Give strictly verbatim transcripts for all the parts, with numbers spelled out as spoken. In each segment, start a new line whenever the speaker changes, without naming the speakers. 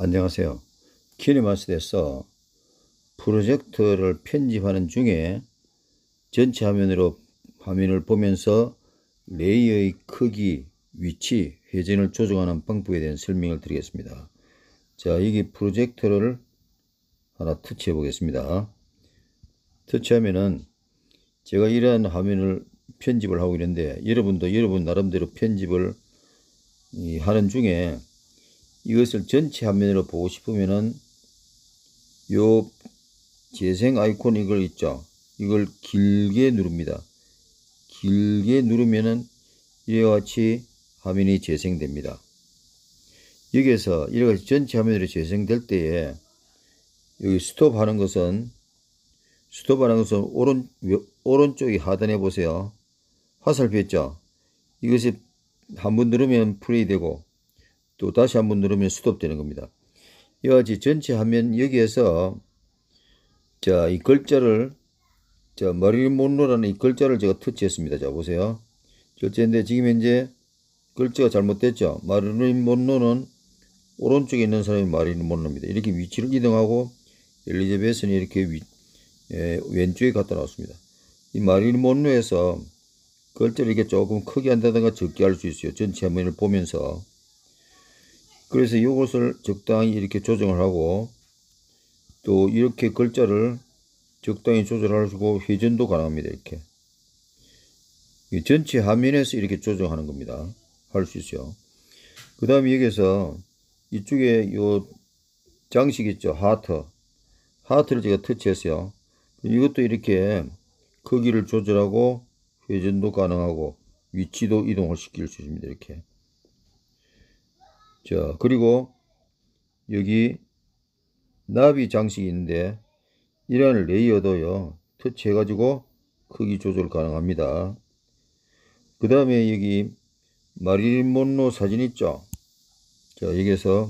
안녕하세요. 키네마스터에서 프로젝터를 편집하는 중에 전체 화면으로 화면을 보면서 레이어의 크기, 위치, 회전을 조정하는 방법에 대한 설명을 드리겠습니다. 자, 여기 프로젝터를 하나 터치해 보겠습니다. 터치하면은 제가 이러한 화면을 편집을 하고 있는데, 여러분도 여러분 나름대로 편집을 하는 중에 이것을 전체 화면으로 보고 싶으면은 요 재생 아이콘 이걸 있죠. 이걸 길게 누릅니다. 길게 누르면은 이와 같이 화면이 재생됩니다. 여기에서 이렇게 전체 화면으로 재생될 때에 여기 스톱 하는 것은 스톱 하는 것은 오른, 오른쪽이 하단에 보세요. 화살표 있죠. 이것이 한번 누르면 플레이 되고 또 다시 한번 누르면 스톱 되는 겁니다. 이와 같이 전체 화면 여기에서 자, 이 글자를 자, 마릴린 몬로라는 이 글자를 제가 터치했습니다. 자, 보세요. 첫째인데 지금 현재 글자가 잘못됐죠. 마릴린 몬로는 오른쪽에 있는 사람이 마릴린 몬로입니다. 이렇게 위치를 이동하고 엘리자베스는 이렇게 위, 에, 왼쪽에 갖다 놨습니다. 이 마릴린 몬로에서 글자를 이렇게 조금 크게 한다든가 적게 할 수 있어요. 전체 화면을 보면서. 그래서 이것을 적당히 이렇게 조정을 하고 또 이렇게 글자를 적당히 조절하시고 회전도 가능합니다. 이렇게 전체 화면에서 이렇게 조정하는 겁니다. 할 수 있어요. 그 다음에 여기서 이쪽에 요 장식 있죠. 하트 하트를 제가 터치했어요. 이것도 이렇게 크기를 조절하고 회전도 가능하고 위치도 이동을 시킬 수 있습니다. 이렇게. 자, 그리고 여기 나비 장식이 있는데 이런 레이어도요 터치해 가지고 크기 조절 가능합니다. 그 다음에 여기 마릴린 몬로 사진 있죠. 자, 여기에서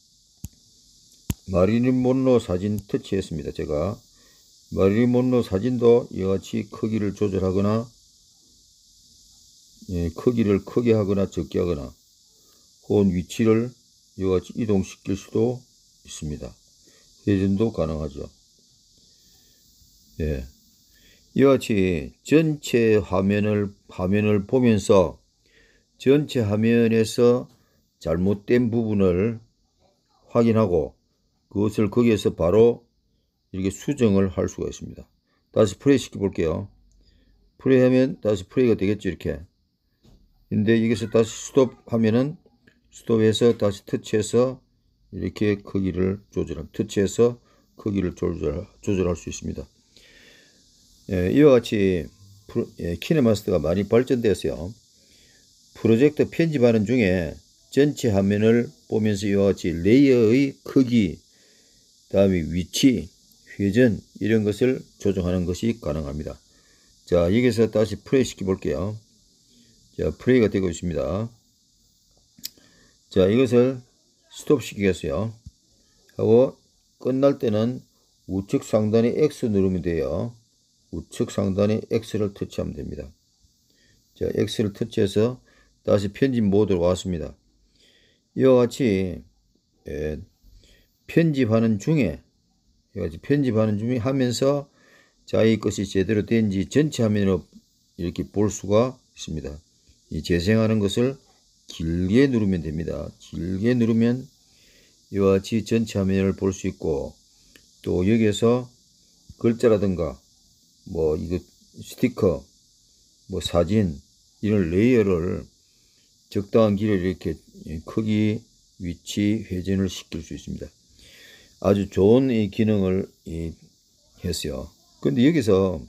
마릴린 몬로 사진 터치했습니다. 제가 마릴린 몬로 사진도 이와 같이 크기를 조절하거나 예, 크기를 크게 하거나 적게 하거나 혹은 위치를 이와 같이 이동시킬 수도 있습니다. 회전도 가능하죠. 예. 이와 같이 전체 화면을, 화면을 보면서 전체 화면에서 잘못된 부분을 확인하고 그것을 거기에서 바로 이렇게 수정을 할 수가 있습니다. 다시 플레이 시켜 볼게요. 플레이 하면 다시 플레이가 되겠죠. 이렇게. 근데 여기서 다시 스톱 하면은 스톱해서 다시 터치해서 이렇게 크기를 조절, 터치해서 크기를 조절, 조절할 수 있습니다. 예, 이와 같이 프로, 예, 키네마스터가 많이 발전되었어요. 프로젝트 편집하는 중에 전체 화면을 보면서 이와 같이 레이어의 크기, 다음에 위치, 회전 이런 것을 조정하는 것이 가능합니다. 자, 여기서 다시 플레이 시켜 볼게요. 자, 플레이가 되고 있습니다. 자, 이것을 스톱 시키겠어요. 하고 끝날 때는 우측 상단에 X 누르면 돼요. 우측 상단에 X를 터치하면 됩니다. 자, X를 터치해서 다시 편집 모드로 왔습니다. 이와 같이 예, 편집하는 중에 이와 같이 편집하는 중에 하면서 자기 것이 제대로 된지 전체 화면으로 이렇게 볼 수가 있습니다. 이 재생하는 것을 길게 누르면 됩니다. 길게 누르면 이와 같이 전체 화면을 볼 수 있고 또 여기에서 글자라든가 뭐 이거 스티커 뭐 사진 이런 레이어를 적당한 길을 이렇게 크기 위치 회전을 시킬 수 있습니다. 아주 좋은 이 기능을 이 했어요. 근데 여기서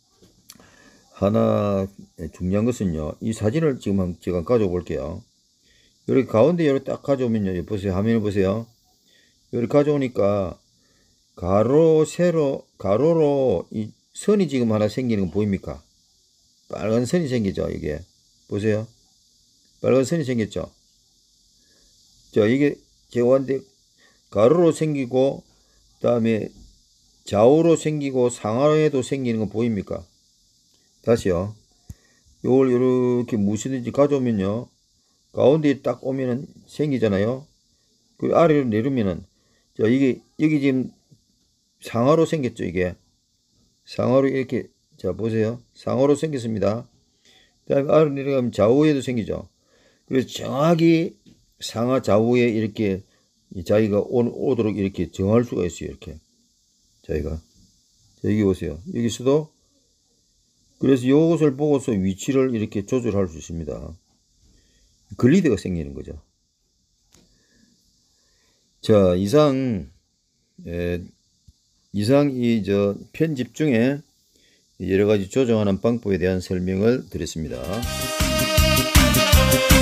하나 중요한 것은요, 이 사진을 지금 제가 가져와 볼게요. 여기 가운데 이렇게 딱 가져오면요, 보세요. 화면을 보세요. 여기 가져오니까 가로 세로 가로로 이 선이 지금 하나 생기는 거 보입니까? 빨간 선이 생기죠. 이게 보세요. 빨간 선이 생겼죠. 자, 이게 제가 왔는데 가로로 생기고 다음에 좌우로 생기고 상하에도 생기는 거 보입니까? 다시요. 요걸 이렇게 무엇이든지 가져오면요, 가운데 딱 오면은 생기잖아요. 그 아래로 내리면은 자, 이게, 여기 지금 상하로 생겼죠, 이게. 상하로 이렇게, 자, 보세요. 상하로 생겼습니다. 그 다음에 아래로 내려가면 좌우에도 생기죠. 그래서 정확히 상하 좌우에 이렇게 자기가 오, 오도록 이렇게 정할 수가 있어요, 이렇게. 자기가. 자, 여기 보세요. 여기서도, 그래서 이것을 보고서 위치를 이렇게 조절할 수 있습니다. 글리드가 생기는 거죠. 자, 이상, 에, 이상 이 저 편집 중에 여러 가지 조정하는 방법에 대한 설명을 드렸습니다.